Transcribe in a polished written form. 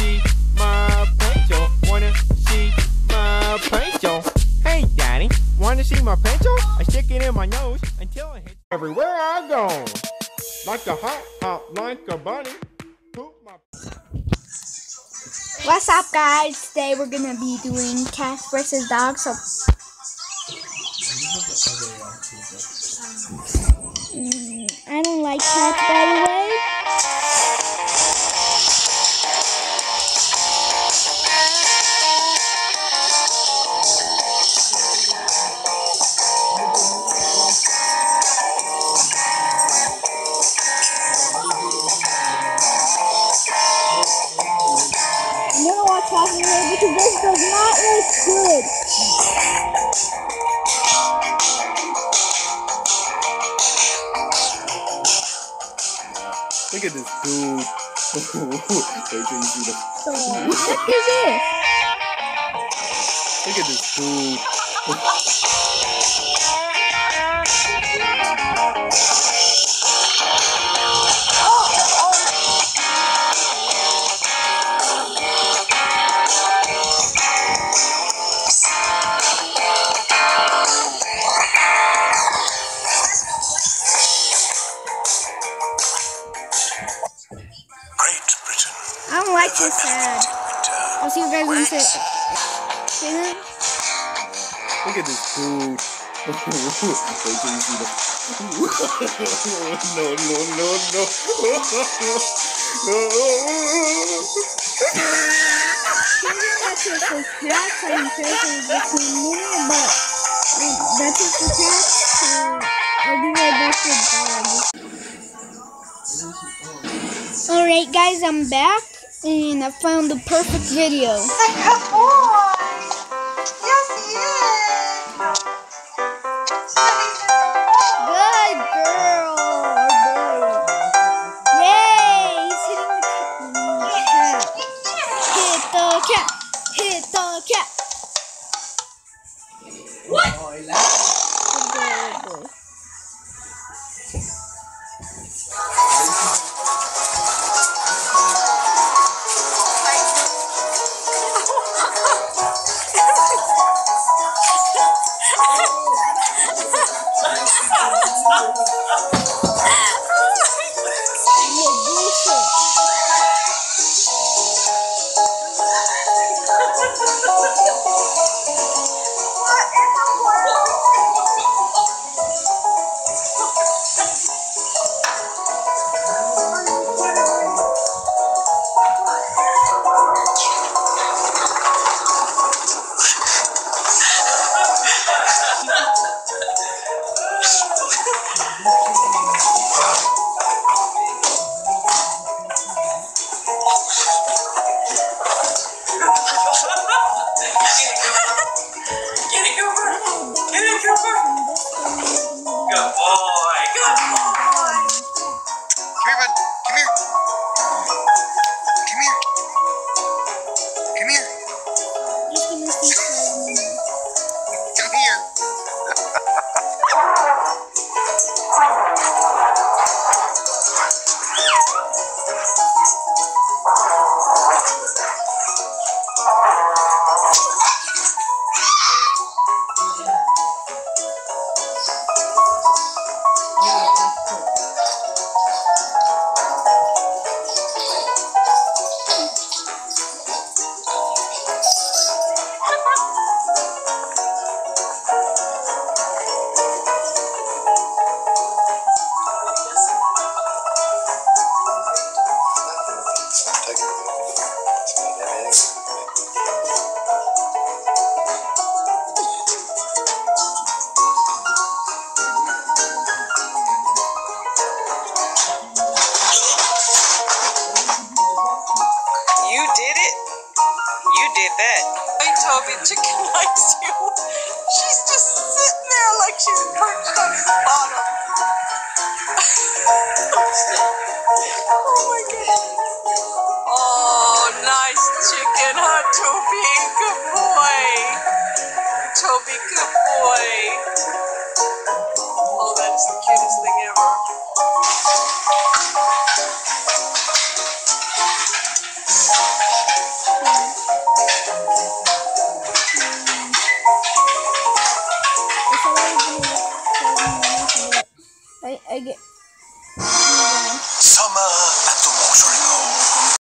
see my pencil? Wanna see my pencil? Hey, Daddy, wanna see my pencil? I stick it in my nose until it hits everywhere I go. Like a hop, like a bunny. What's up, guys? Today we're gonna be doing cats versus dogs. So, I don't like cats, by the way. I'm gonna watch Talking Here because this does not look good. Look at this dude. Wait till you see the. What is this? Look at this dude. I don't like this ad. I'll see you guys when you say that. Look at this dude. Wait till you see the. No. That's it for cats. I'm careful between me, but that's it for cats. So I'll be right back with dogs. Alright, guys, I'm back and I found the perfect video. Good boy! Yes, he is! Good girl! Yay! He's hitting the cat. Hit the cat! Hit the cat! What? Good boy. Toby chicken likes you. She's just sitting there like she's perched on his bottom. Oh my god. Oh, nice chicken, huh, Toby? Good boy. Toby, good boy. Oh, that's the cutest thing ever. I get. Summer